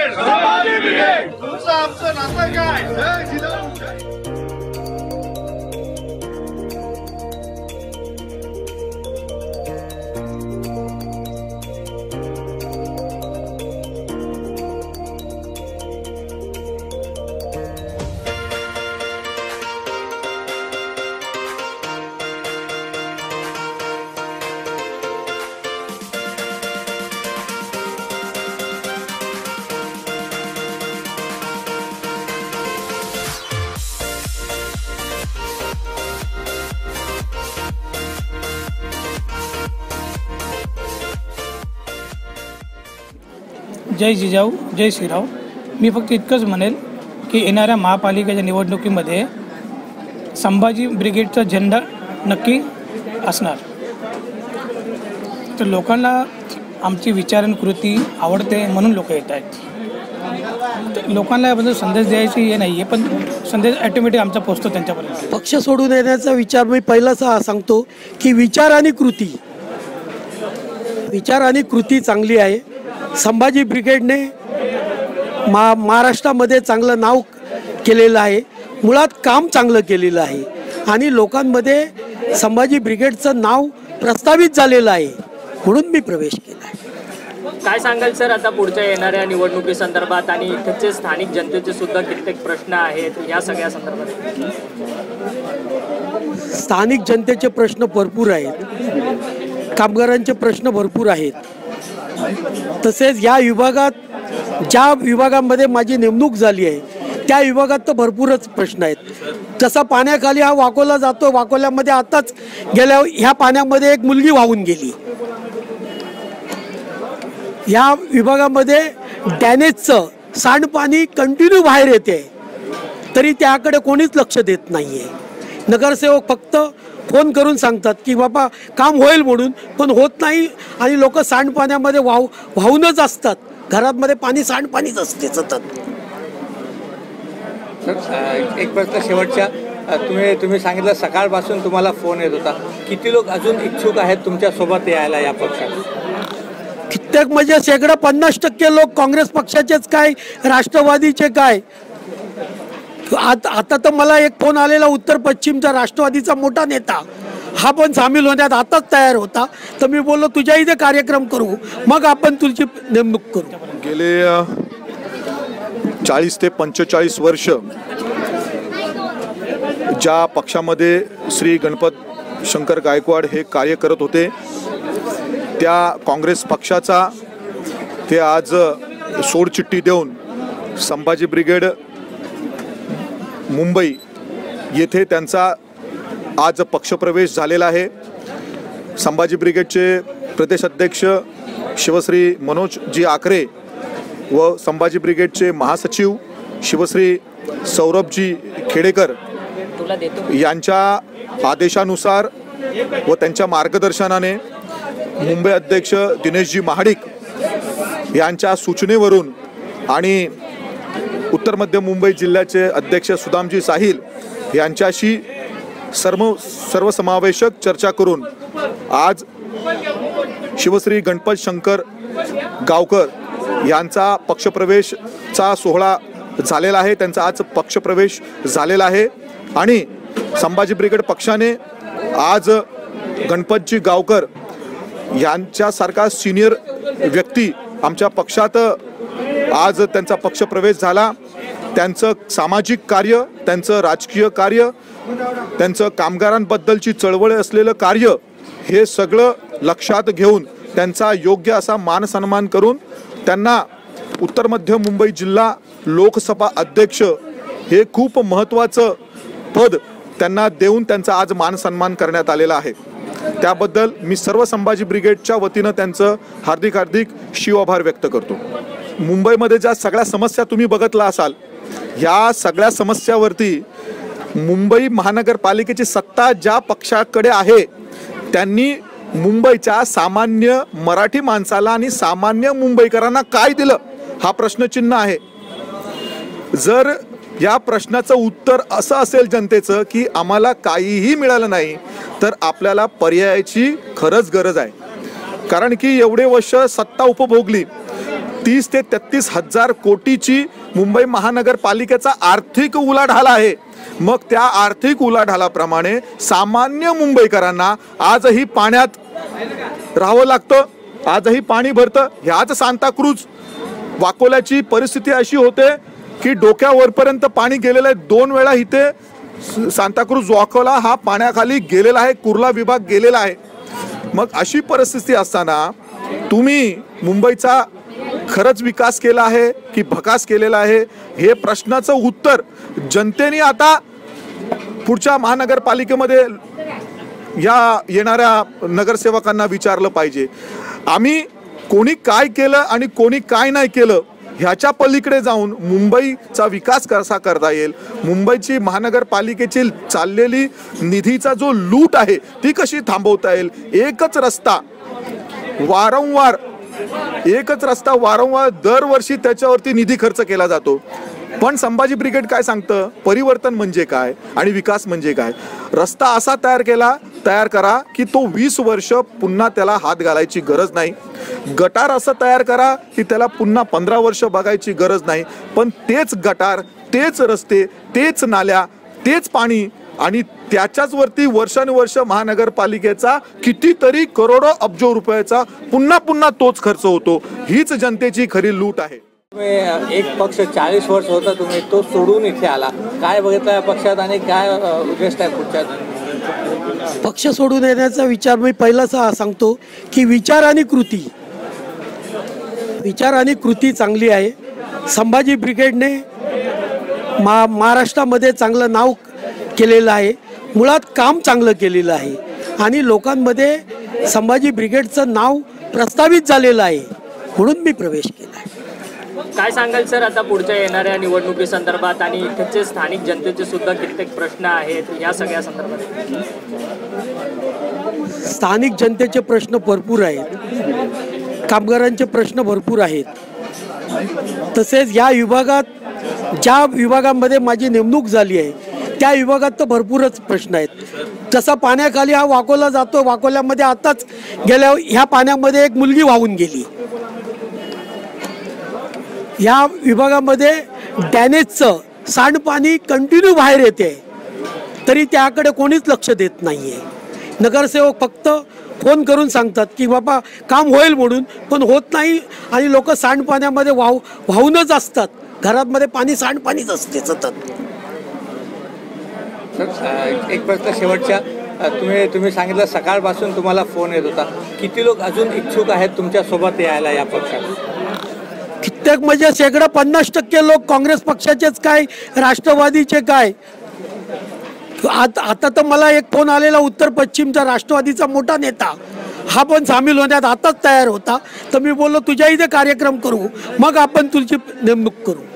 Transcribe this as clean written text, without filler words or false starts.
Brigade तुमचं आमचं नातं काय? जय जिजाऊ. जय जिजाऊ, जय श्रीराव. मी फक्त इतकंच म्हणेल की येणाऱ्या महापालिकेच्या निवडणुकीमध्ये संभाजी ब्रिगेडचा झेंडा नक्की असणार. तर लोकांना आमची विचार आणि कृती आवडते म्हणून लोक येत आहेत. लोकांना याबद्दल संदेश द्यायची हे नाही आहे, पण संदेश ॲटोमॅटिक आमचा पोचतो त्यांच्यापर्यंत. पक्ष सोडून येण्याचा विचार मी पहिलाच सांगतो की विचार आणि कृती चांगली आहे. संभाजी ब्रिगेडने महाराष्ट्रामध्ये चांगलं नाव केलेलं आहे. मुळात काम चांगलं केलेलं आहे आणि लोकांमध्ये संभाजी ब्रिगेडचं नाव प्रस्तावित झालेलं आहे म्हणून मी प्रवेश केला आहे. काय सांगाल सर आता पुढच्या येणाऱ्या निवडणुकी संदर्भात आणि इथचे स्थानिक जनतेचे सुद्धा कित्येक प्रश्न आहेत या सगळ्या संदर्भात? स्थानिक जनतेचे प्रश्न भरपूर आहेत, कामगारांचे प्रश्न भरपूर आहेत. तसेच या विभागात ज्या विभागामध्ये माझी नेमणूक झाली आहे त्या विभागात तर भरपूरच प्रश्न आहेत. जसा पाण्याखाली हा वाकोला जातो, वाकोल्यामध्ये आताच गेल्या ह्या पाण्यामध्ये एक मुलगी वाहून गेली. या विभागामध्ये डॅनेजचं सांडपाणी कंटिन्यू बाहेर येते तरी त्याकडे कोणीच लक्ष देत नाही आहे. नगरसेवक फक्त फोन करून सांगतात की बाबा काम होईल म्हणून, पण होत नाही आणि लोक सांडपाण्यामध्ये वाहूनच असतात. घरामध्ये पाणी सांडपाणीच असते सतत. सर एक प्रश्न शेवटच्या, तुम्ही सांगितलं सकाळपासून तुम्हाला फोन येत होता. किती लोक अजून इच्छुक आहेत तुमच्यासोबत यायला या पक्षात? कित्येक म्हणजे शेकडा 50% लोक काँग्रेस पक्षाचेच काय, राष्ट्रवादीचे काय. आता तर मला एक फोन आलेला उत्तर पश्चिमचा राष्ट्रवादीचा मोठा नेता, हा पण सामील होण्यात आताच तयार होता. तर मी बोललो तुझ्या इथे कार्यक्रम करू, मग आपण तुझी नेमणूक करू. गेले 40 ते 45 वर्ष ज्या पक्षामध्ये श्री गणपत शंकर गायकवाड हे कार्य करत होते त्या काँग्रेस पक्षाचा ते आज सोडचिठ्ठी देऊन संभाजी ब्रिगेड मुंबई येथे त्यांचा आज पक्षप्रवेश झालेला आहे. संभाजी ब्रिगेडचे प्रदेश अध्यक्ष शिवश्री मनोजजी आकरे व संभाजी ब्रिगेडचे महासचिव शिवश्री सौरभजी खेडेकर यांच्या आदेशानुसार व त्यांच्या मार्गदर्शनाने मुंबई अध्यक्ष दिनेशजी महाडिक यांच्या सूचनेवरून आणि उत्तर मध्य मुंबई जिल्ह्याचे अध्यक्ष सुदामजी साहिल यांच्याशी सर्वसमावेशक चर्चा करून आज शिवश्री गणपत शंकर गावकर यांचा पक्षप्रवेशचा सोहळा झालेला आहे. त्यांचा आज पक्षप्रवेश झालेला आहे आणि संभाजी ब्रिगेड पक्षाने आज गणपतजी गावकर यांच्यासारखा सिनियर व्यक्ती आमच्या पक्षात आज त्यांचा पक्षप्रवेश झाला. त्यांचं सामाजिक कार्य, त्यांचं राजकीय कार्य, त्यांचं कामगारांबद्दलची चळवळ असलेलं कार्य हे सगळं लक्षात घेऊन त्यांचा योग्य असा मानसन्मान करून त्यांना उत्तर मध्य मुंबई जिल्हा लोकसभा अध्यक्ष हे खूप महत्त्वाचं पद त्यांना देऊन त्यांचा आज मानसन्मान करण्यात आलेला आहे. त्याबद्दल मी सर्व संभाजी ब्रिगेडच्या वतीनं त्यांचं हार्दिक शिवआभार व्यक्त करतो. मुंबईमध्ये ज्या सगळ्या समस्या तुम्ही बघितला असाल, ह्या सगळ्या समस्यावरती मुंबई महानगरपालिकेची सत्ता ज्या पक्षाकडे आहे त्यांनी मुंबईच्या सामान्य मराठी माणसाला आणि सामान्य मुंबईकरांना काय दिलं हा प्रश्नचिन्ह आहे. जर या प्रश्नाचं उत्तर असं असेल जनतेचं की आम्हाला काहीही मिळालं नाही, तर आपल्याला पर्यायाची खरंच गरज आहे. कारण की एवढे वर्ष सत्ता उपभोगली, 30 ते 33 हजार कोटीची मुंबई महानगरपालिकेचा आर्थिक उलाढाल आहे. मग त्या आर्थिक उलाढालाप्रमाणे सामान्य मुंबईकरांना आजही पाण्यात राहावं लागतं, आजही पाणी भरतं. ह्याच सांताक्रूज वाकोल्याची परिस्थिती अशी होते की डोक्यावरपर्यंत पाणी गेलेलं आहे. 2 वेळा इथे सांताक्रूज वाकोला हा पाण्याखाली गेलेला आहे, कुर्ला विभाग गेलेला आहे. मग अशी परिस्थिती असताना तुम्ही मुंबईचा खरंच विकास केला आहे की भकास केलेला आहे, हे प्रश्नाचं उत्तर जनतेने आता पुढच्या महानगरपालिकेमध्ये या येणाऱ्या नगरसेवकांना विचारलं पाहिजे. आम्ही कोणी काय केलं आणि कोणी काय नाही केलं ह्याच्या पलीकडे जाऊन मुंबईचा विकास कसा करता येईल, मुंबईची महानगरपालिकेची चाललेली निधीचा जो लूट आहे ती कशी थांबवता येईल. एकच रस्ता वारंवार दरवर्षी त्याच्यावरती निधी खर्च केला जातो. पण संभाजी ब्रिगेड काय सांगतं, परिवर्तन म्हणजे काय आणि विकास म्हणजे काय. रस्ता असा तयार करा की तो 20 वर्ष पुन्हा त्याला हात घालायची गरज नाही. गटार असं तयार करा की त्याला पुन्हा 15 वर्ष बघायची गरज नाही. पण तेच गटार, तेच रस्ते, तेच नाल्या, तेच पाणी आणि त्याच्याच वरती वर्षानुवर्ष महानगरपालिकेचा कितीतरी करोडो अब्जो रुपयाचा पुन्हा तोच खर्च होतो. हीच जनतेची खरी लूट आहे. एक पक्ष 40 वर्ष होता, तुम्ही तो सोडून इथे आला. काय बघितलं या पक्षात आणि काय उद्देश आहे पुढच्या? पक्ष सोडून येण्याचा विचार मी पहिलाच सांगतो की विचार आणि कृती चांगली आहे. संभाजी ब्रिगेडने महाराष्ट्रामध्ये चांगलं नाव केलेलं आहे, मुळात काम चांगलं केलेलं आहे आणि लोकांमध्ये संभाजी ब्रिगेडचं नाव प्रस्तावित झालेलं आहे, म्हणून मी प्रवेश केला आहे. काय सांगाल सर आता पुढच्या येणाऱ्या निवडणुकी संदर्भात आणि इथचे स्थानिक जनतेचे सुद्धा कित्येक प्रश्न आहेत, या सगळ्या संदर्भात? स्थानिक जनतेचे प्रश्न भरपूर आहेत, कामगारांचे प्रश्न भरपूर आहेत. तसेच या विभागात ज्या विभागामध्ये माझी नेमणूक झाली आहे त्या विभागात तर भरपूरच प्रश्न आहेत. जसा पाण्याखाली हा वाकोला जातो, वाकोल्यामध्ये आताच गेल्या ह्या पाण्यामध्ये एक मुलगी वाहून गेली. या विभागामध्ये डॅनेजचं सांडपाणी कंटिन्यू बाहेर येते, तरी त्याकडे कोणीच लक्ष देत नाही आहे. नगरसेवक फक्त फोन करून सांगतात की बाबा काम होईल म्हणून, पण होत नाही आणि लोक सांडपाण्यामध्ये वाहूनच असतात. घरामध्ये पाणी सांडपाणीच असते सतत. एक प्रश्न शेवटच्या, तुम्ही सांगितलं सकाळपासून तुम्हाला फोन येत होता. किती लोक अजून इच्छुक आहेत तुमच्या सोबत यायला या पक्षात? कित्येक म्हणजे 50% लोक काँग्रेस पक्षाचेच काय, राष्ट्रवादीचे काय. आता तर मला एक फोन आलेला उत्तर पश्चिमचा राष्ट्रवादीचा मोठा नेता, हा पण सामील होण्यात आताच तयार होता. तर मी बोललो तुझ्या इथे कार्यक्रम करू, मग आपण तुझी नेमणूक करू.